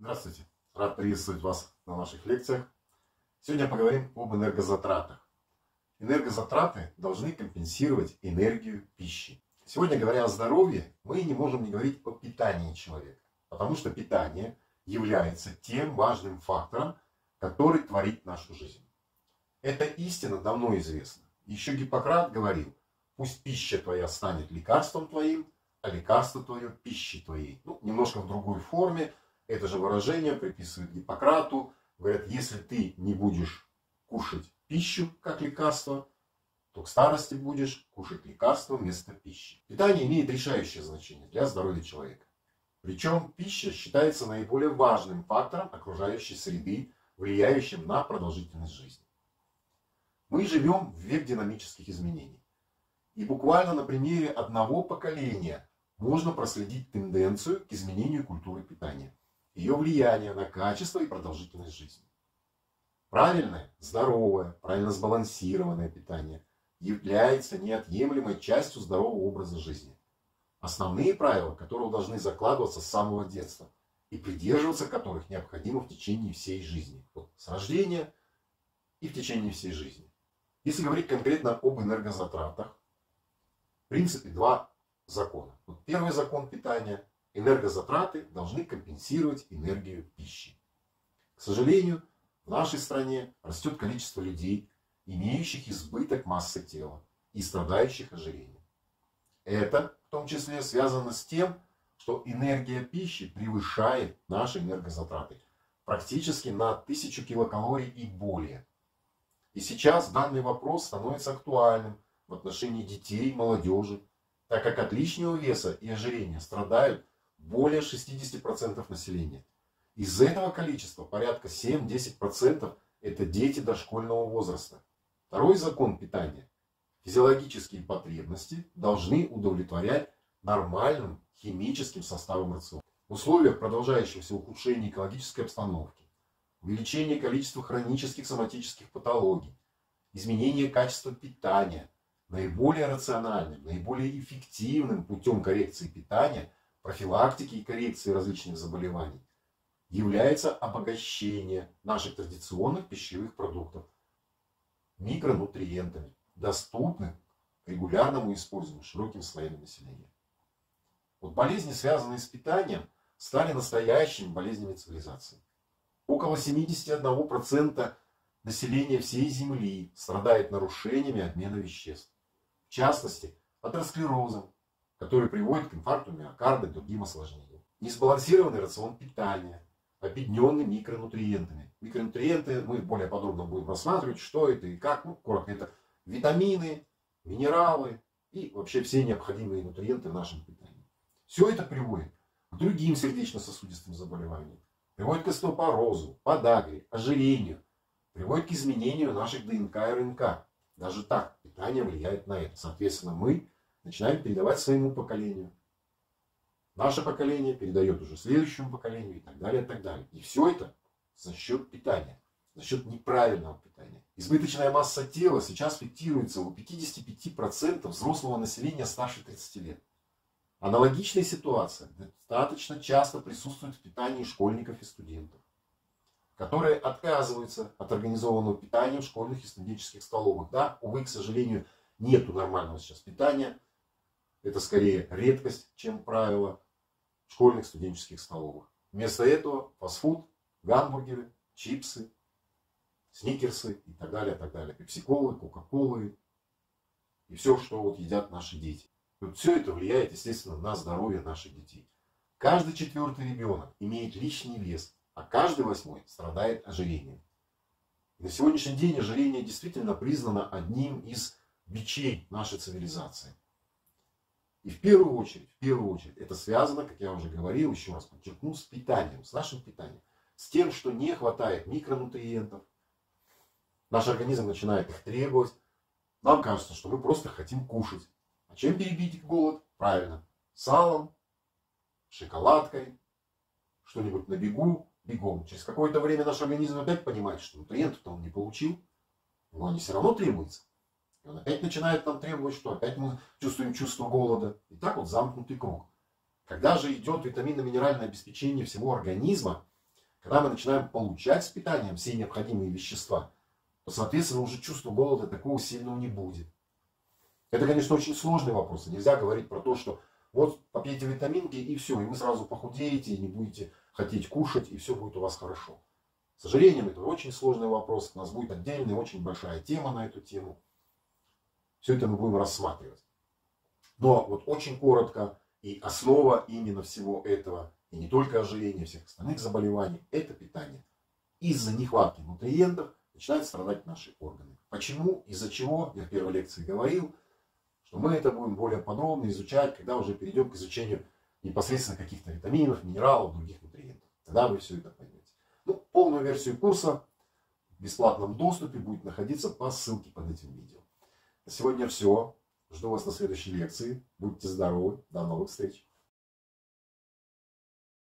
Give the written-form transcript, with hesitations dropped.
Здравствуйте! Рад приветствовать вас на наших лекциях. Сегодня поговорим об энергозатратах. Энергозатраты должны компенсировать энергию пищи. Сегодня, говоря о здоровье, мы не можем не говорить о питании человека. Потому что питание является тем важным фактором, который творит нашу жизнь. Эта истина давно известна. Еще Гиппократ говорил: пусть пища твоя станет лекарством твоим, а лекарство твое пищей твоей. Немножко в другой форме. Это же выражение приписывают Гиппократу. Говорят, если ты не будешь кушать пищу как лекарство, то к старости будешь кушать лекарство вместо пищи. Питание имеет решающее значение для здоровья человека. Причем пища считается наиболее важным фактором окружающей среды, влияющим на продолжительность жизни. Мы живем в век динамических изменений. И буквально на примере одного поколения можно проследить тенденцию к изменению культуры питания, ее влияние на качество и продолжительность жизни. Правильное, здоровое, правильно сбалансированное питание является неотъемлемой частью здорового образа жизни. Основные правила, которые должны закладываться с самого детства и придерживаться которых необходимо в течение всей жизни. С рождения и в течение всей жизни. Если говорить конкретно об энергозатратах, в принципе, два закона. Первый закон питания. Энергозатраты должны компенсировать энергию пищи. К сожалению, в нашей стране растет количество людей, имеющих избыток массы тела и страдающих ожирением. Это в том числе связано с тем, что энергия пищи превышает наши энергозатраты практически на 1000 килокалорий и более. И сейчас данный вопрос становится актуальным в отношении детей и молодежи, так как от лишнего веса и ожирения страдают более 60% населения. Из этого количества порядка 7-10% это дети дошкольного возраста. Второй закон питания. Физиологические потребности должны удовлетворять нормальным химическим составом рациона. В условиях продолжающегося ухудшения экологической обстановки, увеличения количества хронических соматических патологий, изменения качества питания, наиболее рациональным, наиболее эффективным путем коррекции питания, профилактики и коррекции различных заболеваний является обогащение наших традиционных пищевых продуктов микронутриентами, доступных к регулярному использованию широким слоям населения. Болезни, связанные с питанием, стали настоящими болезнями цивилизации. Около 71% населения всей Земли страдает нарушениями обмена веществ. В частности, атеросклерозом, который приводит к инфаркту миокарда и другим осложнениям. Несбалансированный рацион питания, обедненный микронутриентами. Микронутриенты мы более подробно будем рассматривать, что это и как. Коротко, это витамины, минералы и вообще все необходимые нутриенты в нашем питании. Все это приводит к другим сердечно-сосудистым заболеваниям. Приводит к остеопорозу, подагре, ожирению. Приводит к изменению наших ДНК и РНК. Даже так питание влияет на это. Соответственно, мы начинаем передавать своему поколению. Наше поколение передает уже следующему поколению и так далее, и так далее. И все это за счет питания, за счет неправильного питания. Избыточная масса тела сейчас фиксируется у 55% взрослого населения старше 30 лет. Аналогичная ситуация достаточно часто присутствует в питании школьников и студентов, которые отказываются от организованного питания в школьных и студенческих столовых. Да, увы, к сожалению, нету нормального сейчас питания. Это скорее редкость, чем правило, в школьных студенческих столовых. Вместо этого фастфуд, гамбургеры, чипсы, сникерсы и так далее, так далее. Пепси-колы, кока-колы и все, что едят наши дети. Все это влияет, естественно, на здоровье наших детей. Каждый 4-й ребенок имеет лишний вес, а каждый 8-й страдает ожирением. И на сегодняшний день ожирение действительно признано одним из бичей нашей цивилизации. И в первую очередь, это связано, как я уже говорил, еще раз подчеркну, с питанием, с нашим питанием. С тем, что не хватает микронутриентов. Наш организм начинает их требовать. Нам кажется, что мы просто хотим кушать. А чем перебить голод? Правильно. Салом, шоколадкой, что-нибудь на бегу, бегом. Через какое-то время наш организм опять понимает, что нутриентов-то он не получил. Но они все равно требуются. И он опять начинает нам требовать, что опять мы чувствуем чувство голода. И так замкнутый круг. Когда же идет витаминно-минеральное обеспечение всего организма, Когда мы начинаем получать с питанием все необходимые вещества, то, соответственно, уже чувства голода такого сильного не будет. Это, конечно, очень сложный вопрос. Нельзя говорить про то, что вот попейте витаминки и все, и вы сразу похудеете, и не будете хотеть кушать, и все будет у вас хорошо. К сожалению, это очень сложный вопрос. У нас будет отдельная, очень большая тема на эту тему. Все это мы будем рассматривать. Но вот очень коротко, и основа именно всего этого, и не только ожирения, всех остальных заболеваний, это питание. Из-за нехватки нутриентов начинают страдать наши органы. Почему? Из-за чего? Я в первой лекции говорил, что мы это будем более подробно изучать, когда уже перейдем к изучению непосредственно каких-то витаминов, минералов, других нутриентов. Тогда вы все это поймете. Ну, полную версию курса в бесплатном доступе будет находиться по ссылке под этим видео. На сегодня все. Жду вас на следующей лекции. Будьте здоровы. До новых встреч.